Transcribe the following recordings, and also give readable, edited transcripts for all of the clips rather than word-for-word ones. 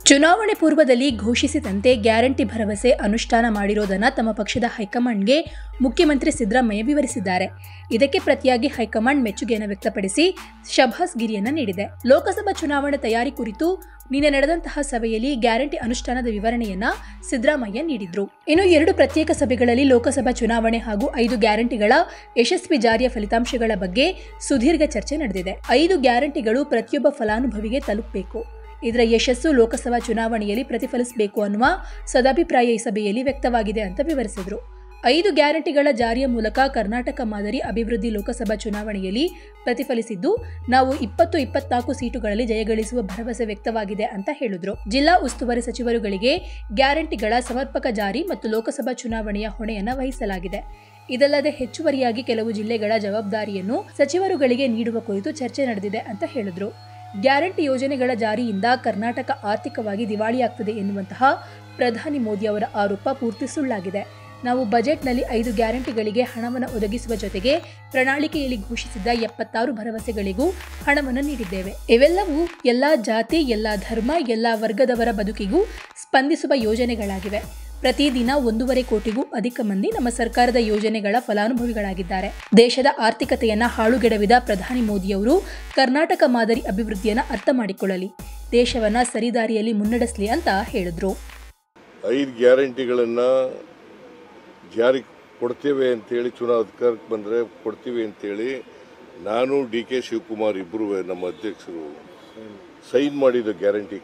ಚುನಾವಣೆ ಪೂರ್ವದಲ್ಲಿ ಘೋಷಿಸಿದಂತೆ ಗ್ಯಾರಂಟಿ ಭರವಸೆ ಅನುಷ್ಠಾನ ಮಾಡಿರೋದನ್ನು ತಮ್ಮ ಪಕ್ಷದ ಹೈಕಮಾಂಡ್ಗೆ ಮುಖ್ಯಮಂತ್ರಿ ಸಿದ್ದರಾಮಯ್ಯ ವಿವರಿಸಿದ್ದಾರೆ. ಇದಕ್ಕೆ ಪ್ರತಿಯಾಗಿ ಹೈಕಮಾಂಡ್ ಮೆಚ್ಚುಗೆಯನ್ನು ವ್ಯಕ್ತಪಡಿಸಿ ಶಹಾಬ್ಬಾಸ್ಗಿರಿಯನ್ನು ನೀಡಿದೆ. ಲೋಕಸಭಾ ಚುನಾವಣೆ ತಯಾರಿ ಕುರಿತು ನಿನ್ನೆ ನಡೆದಂತಹ ಸಭೆಯಲ್ಲಿ ಗ್ಯಾರಂಟಿ ಅನುಷ್ಠಾನದ ವಿವರಣೆಯನ್ನ ಸಿದ್ದರಾಮಯ್ಯ ನೀಡಿದ್ರು. ಇನ್ನು 2 ಪ್ರತ್ಯೇಕ ಸಭೆಗಳಲ್ಲಿ ಲೋಕಸಭಾ ಚುನಾವಣೆ ಹಾಗೂ 5 ಗ್ಯಾರಂಟಿಗಳ ಯಶಸ್ವಿ ಜಾರಿಯ ಫಲಿತಾಂಶಗಳ ಬಗ್ಗೆ ಸುದೀರ್ಘ ಚರ್ಚೆ ನಡೆದಿದೆ. 5 ಗ್ಯಾರಂಟಿಗಳು ಪ್ರತಿಯೊಬ್ಬ ಫಲಾನುಭವಿಗೆ ತಲುಪಬೇಕು, ಇದರ ಯಶಸ್ಸು ಲೋಕಸಭಾ ಚುನಾವಣೆಯಲ್ಲಿ ಪ್ರತಿಫಲಿಸಬೇಕು ಅನ್ನುವ ಸದಾಭಿಪ್ರಾಯ ಈ ಸಭೆಯಲ್ಲಿ ವ್ಯಕ್ತವಾಗಿದೆ ಅಂತ ವಿವರಿಸಿದರು. 5 ಗ್ಯಾರಂಟಿಗಳ ಜಾರಿಯ ಮೂಲಕ ಕರ್ನಾಟಕ ಮಾದರಿ ಅಭಿವೃದ್ಧಿ ಲೋಕಸಭಾ ಚುನಾವಣೆಯಲ್ಲಿ ಪ್ರತಿಫಲಿಸಿದ್ದು, ನಾವು 20-24 ಸೀಟುಗಳಲ್ಲಿ ಜಯಗಳಿಸುವ ಭರವಸೆ ವ್ಯಕ್ತವಾಗಿದೆ ಅಂತ ಹೇಳಿದ್ರು. ಜಿಲ್ಲಾ ಉಸ್ತುವಾರಿ ಸಚಿವರುಗಳಿಗೆ ಗ್ಯಾರಂಟಿಗಳ ಸಮರ್ಪಕ ಜಾರಿ ಮತ್ತು ಲೋಕಸಭಾ ಚುನಾವಣೆಯ ಹೊಣೆಯನ್ನು ವಹಿಸಲಾಗಿದೆ. ಇದಲ್ಲದೆ ಹೆಚ್ಚುವರಿಯಾಗಿ ಕೆಲವು ಜಿಲ್ಲೆಗಳ ಜವಾಬ್ದಾರಿಯನ್ನು ಸಚಿವರುಗಳಿಗೆ ನೀಡುವ ಕುರಿತು ಚರ್ಚೆ ನಡೆದಿದೆ ಅಂತ ಹೇಳಿದ್ರು. ಗ್ಯಾರಂಟಿ ಯೋಜನೆಗಳ ಜಾರಿಯಿಂದ ಕರ್ನಾಟಕ ಆರ್ಥಿಕವಾಗಿ ದಿವಾಳಿಯಾಗ್ತದೆ ಎನ್ನುವಂತಹ ಪ್ರಧಾನಿ ಮೋದಿ ಅವರ ಆರೋಪ ಪೂರ್ತಿ ಸುಳ್ಳಾಗಿದೆ. ನಾವು ಬಜೆಟ್ನಲ್ಲಿ 5 ಗ್ಯಾರಂಟಿಗಳಿಗೆ ಹಣವನ್ನು ಒದಗಿಸುವ ಜೊತೆಗೆ ಪ್ರಣಾಳಿಕೆಯಲ್ಲಿ ಘೋಷಿಸಿದ್ದ 76 ಭರವಸೆಗಳಿಗೂ ಹಣವನ್ನು ನೀಡಿದ್ದೇವೆ. ಇವೆಲ್ಲವೂ ಎಲ್ಲಾ ಜಾತಿ, ಎಲ್ಲಾ ಧರ್ಮ, ಎಲ್ಲಾ ವರ್ಗದವರ ಬದುಕಿಗೂ ಸ್ಪಂದಿಸುವ ಯೋಜನೆಗಳಾಗಿವೆ. ಪ್ರತಿದಿನ 1.5 ಕೋಟಿಗೂ ಅಧಿಕ ಮಂದಿ ನಮ್ಮ ಸರ್ಕಾರದ ಯೋಜನೆಗಳ ಫಲಾನುಭವಿಗಳಾಗಿದ್ದಾರೆ. ದೇಶದ ಆರ್ಥಿಕತೆಯನ್ನ ಹಾಳುಗೆಡವಿದ ಪ್ರಧಾನಿ ಮೋದಿಯವರು ಕರ್ನಾಟಕ ಮಾದರಿ ಅಭಿವೃದ್ಧಿಯನ್ನ ಅರ್ಥ ಮಾಡಿಕೊಳ್ಳಲಿ, ದೇಶವನ್ನ ಸರಿದಾರಿಯಲ್ಲಿ ಮುನ್ನಡೆಸಲಿ ಅಂತ ಹೇಳಿದ್ರು. 5 ಗ್ಯಾರಂಟಿಗಳನ್ನ ಜಾರಿ ಕೊಡ್ತೇವೆ ಅಂತೇಳಿ ಚುನಾವಣಾ ಅಧಿಕಾರಕ್ಕೆ ಬಂದರೆ ಕೊಡ್ತೀವಿ ಅಂತೇಳಿ ನಾನು DK ಶಿವಕುಮಾರ್ ಇಬ್ಬರು ನಮ್ಮ ಅಧ್ಯಕ್ಷರು ಸೈನ್ ಮಾಡಿದ್ದು ಗ್ಯಾರಂಟಿ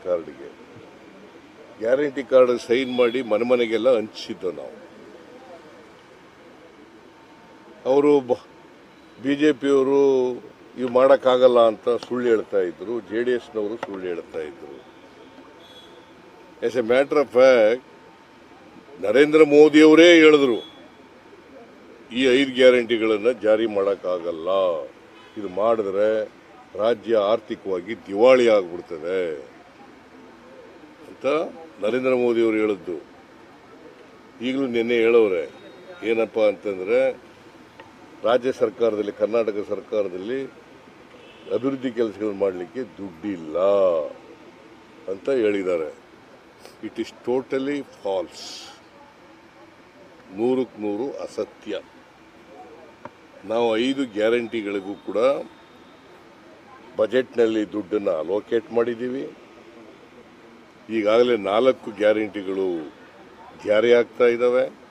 ಕಾರ್ಡ್ ಸೈನ್ ಮಾಡಿ ಮನೆಗೆಲ್ಲ ಹಂಚಿದ್ದು ನಾವು. ಅವರು BJPಯವರು ಇವು ಮಾಡೋಕ್ಕಾಗಲ್ಲ ಅಂತ ಸುಳ್ಳು ಹೇಳ್ತಾ ಇದ್ರು, JDSನವರು ಸುಳ್ಳು ಹೇಳ್ತಾ ಇದ್ರು. As a matter of fact Narendra ಮೋದಿಯವರೇ ಹೇಳಿದ್ರು ಈ 5 ಗ್ಯಾರಂಟಿಗಳನ್ನು ಜಾರಿ ಮಾಡೋಕ್ಕಾಗಲ್ಲ, ಇದು ಮಾಡಿದ್ರೆ ರಾಜ್ಯ ಆರ್ಥಿಕವಾಗಿ ದಿವಾಳಿ ಆಗಿಬಿಡ್ತದೆ ಅಂತ ನರೇಂದ್ರ ಮೋದಿಯವರು ಹೇಳಿದ್ದು. ಈಗಲೂ ನಿನ್ನೆ ಹೇಳೋರೆ ಏನಪ್ಪ ಅಂತಂದರೆ ರಾಜ್ಯ ಸರ್ಕಾರದಲ್ಲಿ, ಕರ್ನಾಟಕ ಸರ್ಕಾರದಲ್ಲಿ ಅಭಿವೃದ್ಧಿ ಕೆಲಸಗಳನ್ನು ಮಾಡಲಿಕ್ಕೆ ದುಡ್ಡಿಲ್ಲ ಅಂತ ಹೇಳಿದ್ದಾರೆ. ಇಟ್ ಈಸ್ ಟೋಟಲಿ ಫಾಲ್ಸ್, 100ಕ್ಕೆ 100 ಅಸತ್ಯ. ನಾವು 5 ಗ್ಯಾರಂಟಿಗಳಿಗೂ ಕೂಡ ಬಜೆಟ್ನಲ್ಲಿ ದುಡ್ಡನ್ನು ಅಲೋಕೇಟ್ ಮಾಡಿದ್ದೀವಿ. ಈಗಾಗಲೇ 4 ಗ್ಯಾರಂಟಿಗಳು ಜಾರಿ ಆಗ್ತಾ ಇದ್ದಾವೆ.